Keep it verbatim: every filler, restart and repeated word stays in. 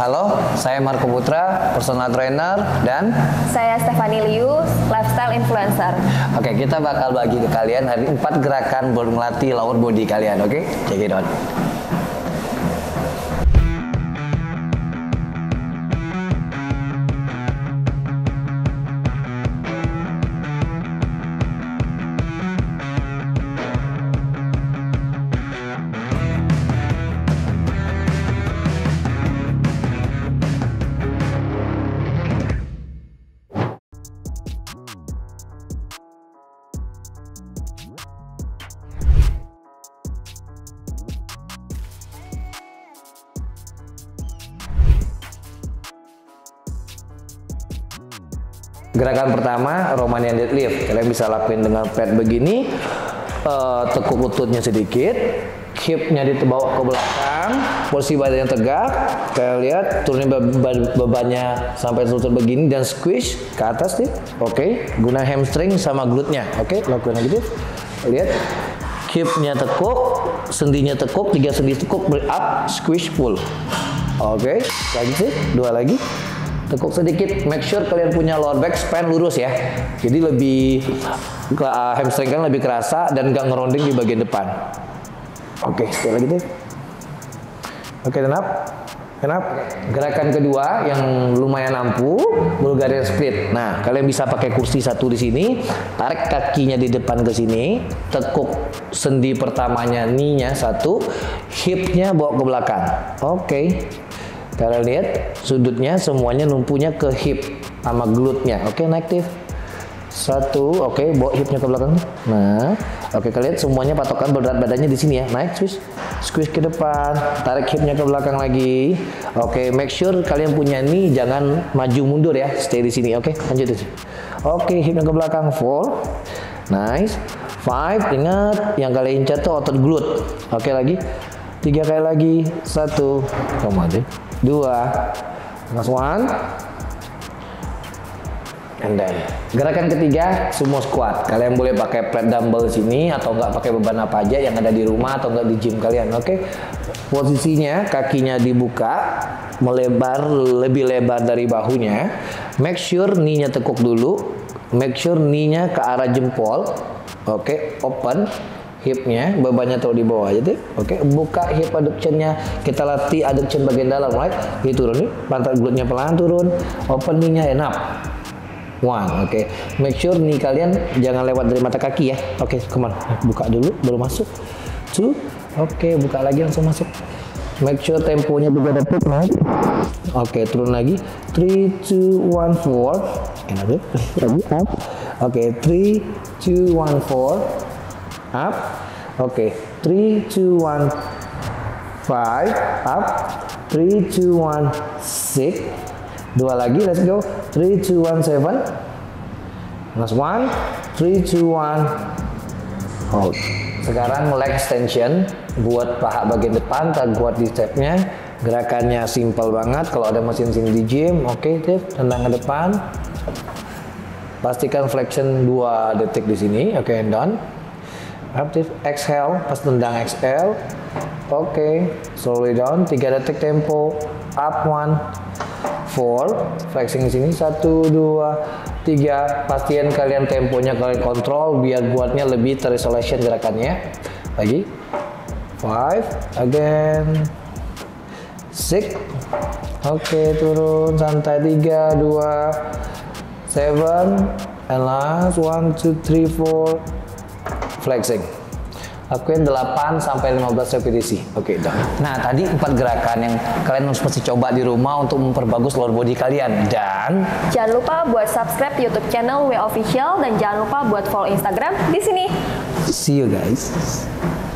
Halo, saya Marco Putra, personal trainer, dan saya Stephanie Liu, lifestyle influencer. Oke, kita bakal bagi ke kalian hari empat gerakan buat melatih lower body kalian. Oke, check it out. Gerakan pertama, Romanian deadlift. Kalian bisa lakuin dengan pad begini, uh, tekuk lututnya sedikit, hipnya dibawa ke belakang, posisi badannya tegak. Kalian lihat, turunin beban bebannya sampai lutut begini dan squish ke atas nih. Oke, okay. Guna hamstring sama glute-nya. Oke, okay. Lakuin lagi tuh. Lihat, hipnya tekuk, sendinya tekuk, tiga sendi tekuk, break up, squish, pull. Oke, okay. Lagi sih, dua lagi. Tekuk sedikit, make sure kalian punya lower back span lurus ya. Jadi lebih uh, hamstring kalian lebih kerasa dan gak ngeronding di bagian depan. Oke, okay, sekali lagi deh. Oke, okay, tenap. Tenap. Gerakan kedua yang lumayan ampuh, Bulgarian split. Nah, kalian bisa pakai kursi satu di sini, tarik kakinya di depan ke sini, tekuk sendi pertamanya, knee-nya satu, hip-nya bawa ke belakang. Oke. Okay. Kalian lihat sudutnya semuanya numpunya ke hip sama glute-nya. Oke, naik aktif. Satu, oke, bawa hipnya ke belakang. Nah, oke, kalian lihat semuanya patokan berat badannya di sini ya. Naik, squeeze. Squeeze ke depan, tarik hipnya ke belakang lagi. Oke, make sure kalian punya knee jangan maju mundur ya. Stay di sini, oke. Lanjut. Oke, hipnya ke belakang. Four. Nice. Five, ingat yang kalian incar tuh otot glute. Oke, lagi. Tiga kali lagi. Satu. Come on, deh. Dua, last one, and then gerakan ketiga sumo squat. Kalian boleh pakai plate dumbbell sini atau enggak pakai beban apa aja yang ada di rumah atau enggak di gym kalian. Oke, okay? Posisinya kakinya dibuka, melebar lebih lebar dari bahunya. Make sure knee-nya tekuk dulu. Make sure knee-nya ke arah jempol. Oke, okay? Open. Hipnya, bebannya taruh di bawah aja deh. Oke, okay. Buka hip adduction-nya. Kita latih adduction bagian dalam, right? Ini turun nih, pantat glute-nya pelan turun. Open knee-nya, and up. One, oke. Okay. Make sure knee kalian jangan lewat dari mata kaki ya. Oke, okay, come on. Buka dulu, baru masuk. Two, oke, okay, buka lagi langsung masuk. Make sure temponya berbeda detik, right? Oke, okay, turun lagi. Three, two, one, four. And up. Lagi up. Oke, okay, three, two, one, four. Up, oke, okay. Three, two, one, five, up, three, two, one, six, dua lagi, let's go, three, two, one, seven, last one, three, two, one, hold. Sekarang leg extension, buat paha bagian depan, tak buat di stepnya, gerakannya simple banget, kalau ada mesin sini di gym, oke, okay, tip, tendang ke depan, pastikan flexion dua detik di sini, oke, okay, and done. Aktif, exhale, pas tendang exhale. Oke, okay. Slowly down, tiga detik tempo. Up, one, four. Flexing di sini, satu, dua, tiga. Pastiin kalian temponya kalian kontrol biar buatnya lebih terisolation gerakannya. Lagi. Five, again. Six. Oke, okay, turun, santai. Tiga, dua, seven, and last, one, two, three, four. Flexing. Lakuin delapan sampai lima belas repetisi. Oke, okay, nah tadi empat gerakan yang kalian harus pasti coba di rumah untuk memperbagus lower body kalian. Dan jangan lupa buat subscribe YouTube channel W Official dan jangan lupa buat follow Instagram di sini. See you guys.